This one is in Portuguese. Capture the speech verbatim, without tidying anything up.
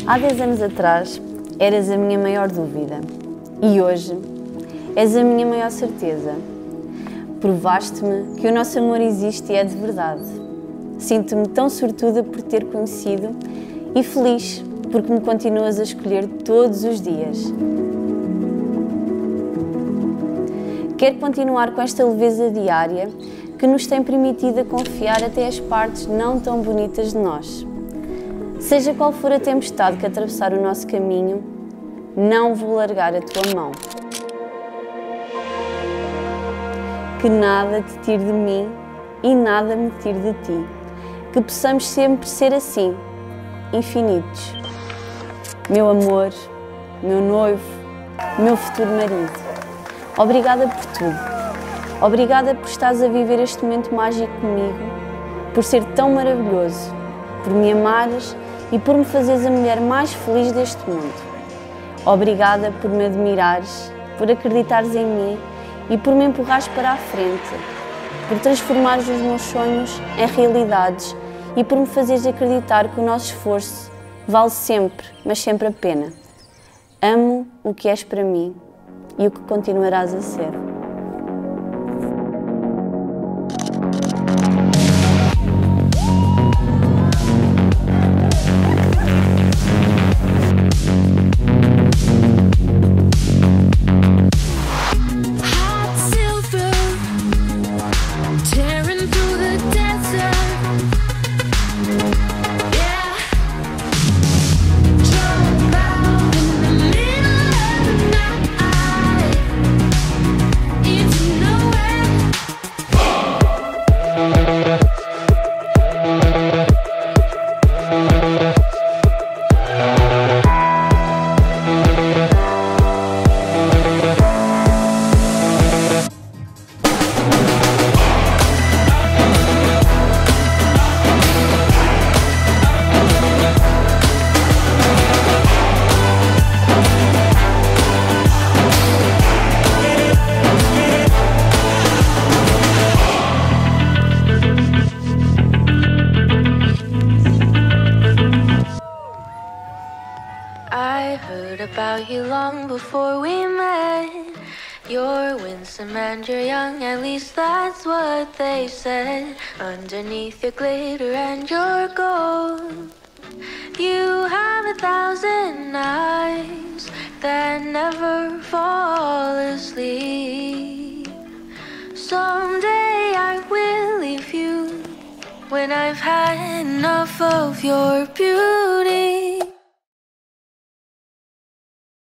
Há dez anos atrás, eras a minha maior dúvida e hoje és a minha maior certeza. Provaste-me que o nosso amor existe e é de verdade. Sinto-me tão sortuda por ter conhecido e feliz porque me continuas a escolher todos os dias. Quero continuar com esta leveza diária que nos tem permitido a confiar até as partes não tão bonitas de nós. Seja qual for a tempestade que atravessar o nosso caminho, não vou largar a tua mão. Que nada te tire de mim e nada me tire de ti. Que possamos sempre ser assim, infinitos. Meu amor, meu noivo, meu futuro marido. Obrigada por tudo. Obrigada por estares a viver este momento mágico comigo, por ser tão maravilhoso, por me amares e por me fazeres a mulher mais feliz deste mundo. Obrigada por me admirares, por acreditares em mim e por me empurrares para a frente, por transformares os meus sonhos em realidades e por me fazeres acreditar que o nosso esforço vale sempre, mas sempre a pena. Amo o que és para mim e o que continuarás a ser. I heard about you long before we met. You're winsome and you're young, at least that's what they said. Underneath your glitter and your gold, you have a thousand eyes that never fall asleep. Someday I will leave you when I've had enough of your beauty.